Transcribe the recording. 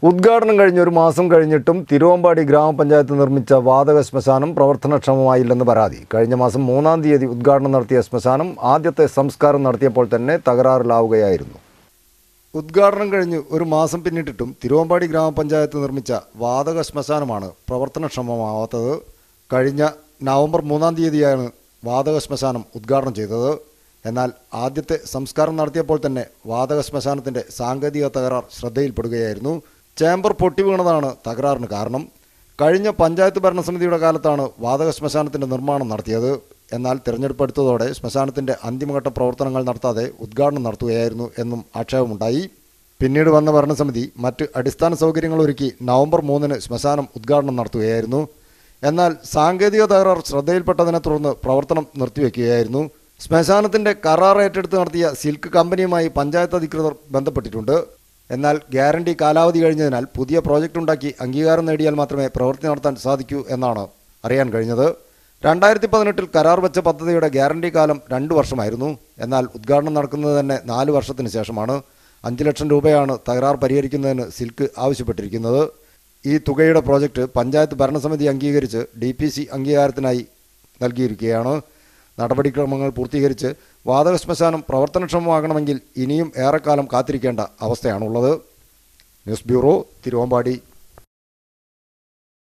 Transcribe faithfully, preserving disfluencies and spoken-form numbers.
ഉദ്ഘാടനം കഴിഞ്ഞ ഒരു മാസം കഴിഞ്ഞിട്ടും തിരുവമ്പാടി ഗ്രാമപഞ്ചായത്ത് നിർമ്മിച്ച വാതക ശ്മശാനം പ്രവർത്തനക്ഷമമായില്ലെന്ന് പരാതി. കഴിഞ്ഞ മാസം മൂന്നാം തീയതി ഉദ്ഘാടനം നടത്തിയ ശ്മശാനം ആദ്യത്തെ സംസ്കാരം നടത്തിയപ്പോൾ തന്നെ തകരാറിലാവുകയായിരുന്നു. ഉദ്ഘാടനം കഴിഞ്ഞ് ഒരു മാസം പിന്നിട്ടിട്ടും തിരുവമ്പാടി ഗ്രാമപഞ്ചായത്ത് നിർമ്മിച്ച വാതക ശ്മശാനമാണ് പ്രവർത്തനക്ഷമമാവാത്തത്. കഴിഞ്ഞ നവംബർ മൂന്നാം തീയതിയാണ് വാതക ശ്മശാനം ഉദ്ഘാടനം ചെയ്തത്. എന്നാൽ ആദ്യത്തെ സംസ്കാരം നടത്തിയപ്പോൾ തന്നെ വാതക ശ്മശാനത്തിൻ്റെ സാങ്കേതിക തകരാർ ശ്രദ്ധയിൽപ്പെടുകയായിരുന്നു. ചേംബർ പൊട്ടിവീണതാണ് തകരാറിന് കാരണം. കഴിഞ്ഞ പഞ്ചായത്ത് ഭരണസമിതിയുടെ കാലത്താണ് വാതക ശ്മശാനത്തിൻ്റെ നിർമ്മാണം നടത്തിയത്. എന്നാൽ തിരഞ്ഞെടുപ്പ് അടുത്തതോടെ ശ്മശാനത്തിൻ്റെ അന്തിമഘട്ട പ്രവർത്തനങ്ങൾ നടത്താതെ ഉദ്ഘാടനം നടത്തുകയായിരുന്നു എന്നും ആക്ഷേപമുണ്ടായി. പിന്നീട് വന്ന ഭരണസമിതി മറ്റ് അടിസ്ഥാന സൗകര്യങ്ങൾ ഒരുക്കി നവംബർ മൂന്നിന് ശ്മശാനം ഉദ്ഘാടനം നടത്തുകയായിരുന്നു. എന്നാൽ സാങ്കേതിക തകരാർ ശ്രദ്ധയിൽപ്പെട്ടതിനെ തുടർന്ന് പ്രവർത്തനം നിർത്തിവെക്കുകയായിരുന്നു. ശ്മശാനത്തിൻ്റെ കരാർ ഏറ്റെടുത്ത് നടത്തിയ സിൽക്ക് കമ്പനിയുമായി പഞ്ചായത്ത് അധികൃതർ ബന്ധപ്പെട്ടിട്ടുണ്ട്. എന്നാൽ ഗ്യാരണ്ടി കാലാവധി കഴിഞ്ഞതിനാൽ പുതിയ പ്രോജക്റ്റ് ഉണ്ടാക്കി അംഗീകാരം നേടിയാൽ മാത്രമേ പ്രവൃത്തി നടത്താൻ സാധിക്കൂ എന്നാണ് അറിയാൻ കഴിഞ്ഞത്. രണ്ടായിരത്തി പതിനെട്ടിൽ കരാർ വെച്ച പദ്ധതിയുടെ ഗ്യാരണ്ടി കാലം രണ്ട് വർഷമായിരുന്നു. എന്നാൽ ഉദ്ഘാടനം നടക്കുന്നത് തന്നെ നാല് വർഷത്തിന് ശേഷമാണ്. അഞ്ച് ലക്ഷം രൂപയാണ് തകരാർ പരിഹരിക്കുന്നതിന് സിൽക്ക് ആവശ്യപ്പെട്ടിരിക്കുന്നത്. ഈ തുകയുടെ പ്രോജക്റ്റ് പഞ്ചായത്ത് ഭരണസമിതി അംഗീകരിച്ച് ഡി പി സി അംഗീകാരത്തിനായി നൽകിയിരിക്കുകയാണ്. നടപടിക്രമങ്ങൾ പൂർത്തീകരിച്ച് വാതക ശ്മശാനം പ്രവർത്തനക്ഷമമാകണമെങ്കിൽ ഇനിയും ഏറെക്കാലം കാത്തിരിക്കേണ്ട അവസ്ഥയാണുള്ളത്. News bureau, Thiruvambady.